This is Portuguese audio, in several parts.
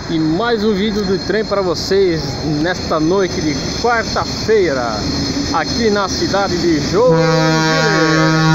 E mais um vídeo do trem para vocês nesta noite de quarta-feira, aqui na cidade de Joinville.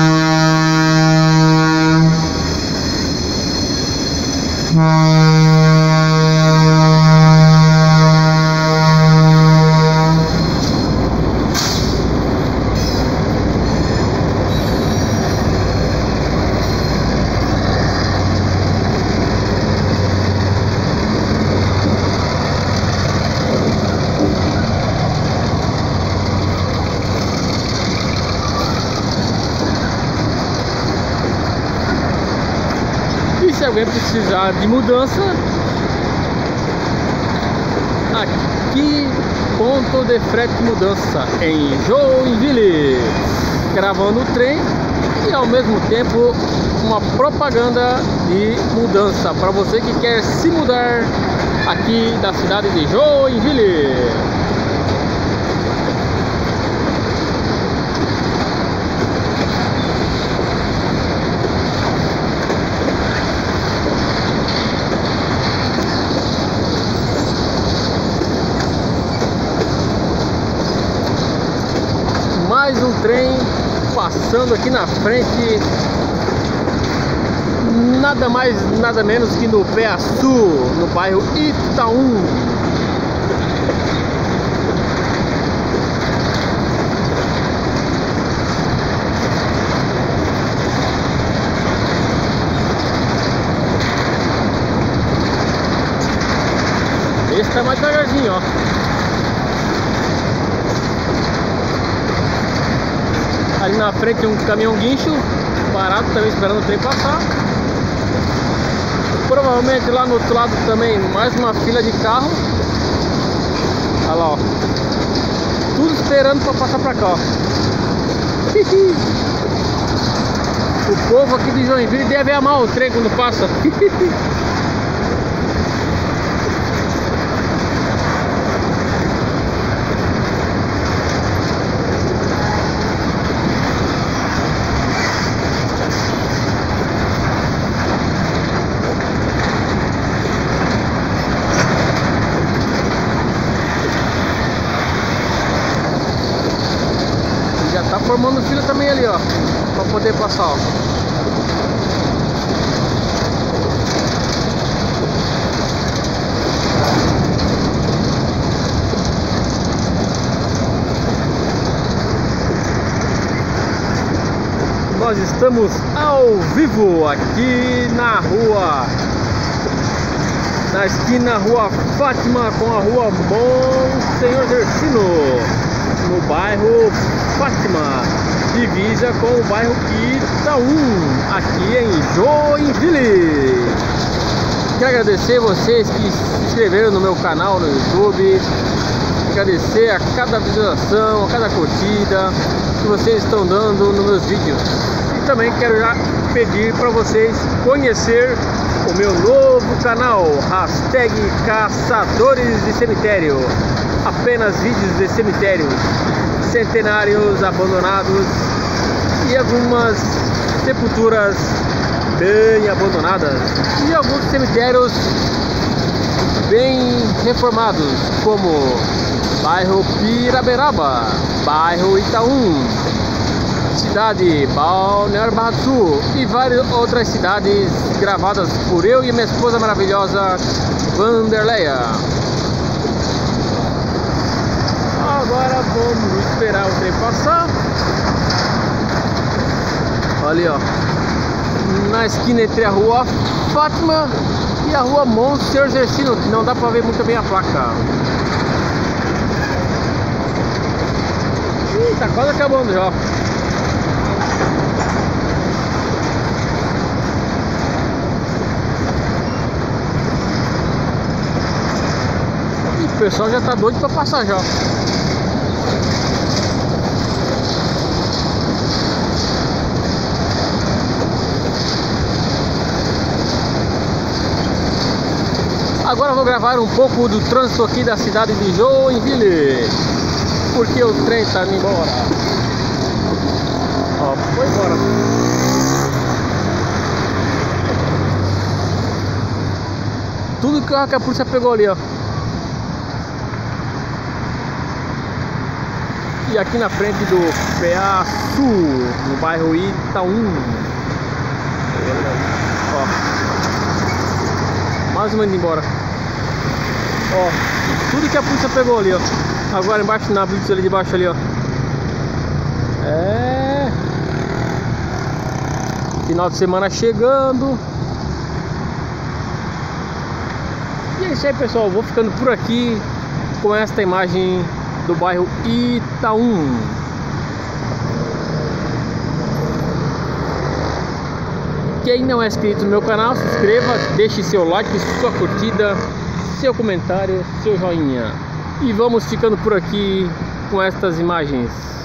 Se alguém precisar de mudança, aqui ponto de frete de mudança em Joinville, gravando o trem e ao mesmo tempo uma propaganda de mudança para você que quer se mudar aqui da cidade de Joinville. Mais um trem passando aqui na frente, nada mais, nada menos que no Peaçu, no bairro Itaú. Esse tá mais devagarzinho, ó. Ali na frente tem um caminhão guincho parado também esperando o trem passar. Provavelmente lá no outro lado também mais uma fila de carro. Olha lá, ó. Tudo esperando para passar para cá, ó. O povo aqui de Joinville deve amar o trem quando passa. Tá formando fila também ali, ó, para poder passar, ó. Nós estamos ao vivo aqui na rua, na esquina Rua Fátima com a Rua Monsenhor Gersino, no bairro Fátima, divisa com o bairro Itaú, aqui em Joinville. Quero agradecer vocês que se inscreveram no meu canal no YouTube, agradecer a cada visualização, a cada curtida que vocês estão dando nos meus vídeos. E também quero já pedir para vocês conhecer o meu novo canal, hashtag Caçadores de Cemitério. Apenas vídeos de cemitérios, centenários abandonados e algumas sepulturas bem abandonadas e alguns cemitérios bem reformados, como bairro Piraberaba, bairro Itaú, cidade Balneário Barra do Sul e várias outras cidades gravadas por eu e minha esposa maravilhosa Vanderleia. Agora vamos esperar o trem passar. Olha ali, ó, na esquina entre a Rua Fátima e a Rua Monsenhor Gersino, que não dá pra ver muito bem a placa. Ih, tá quase acabando já. E o pessoal já tá doido pra passar já. Agora eu vou gravar um pouco do trânsito aqui da cidade de Joinville, porque o trem tá indo embora. Ó, foi embora. tudo que a polícia pegou ali, ó. E aqui na frente do PA Sul, no bairro Itaú. Ó, mais uma indo embora. Ó, tudo que a polícia pegou ali, ó. Agora embaixo na blitz ali de baixo ali, ó. É. Final de semana chegando. E é isso aí, pessoal. Vou ficando por aqui com esta imagem do bairro Itaú. Quem não é inscrito no meu canal, se inscreva, deixe seu like, sua curtida, seu comentário, seu joinha. E vamos ficando por aqui com estas imagens.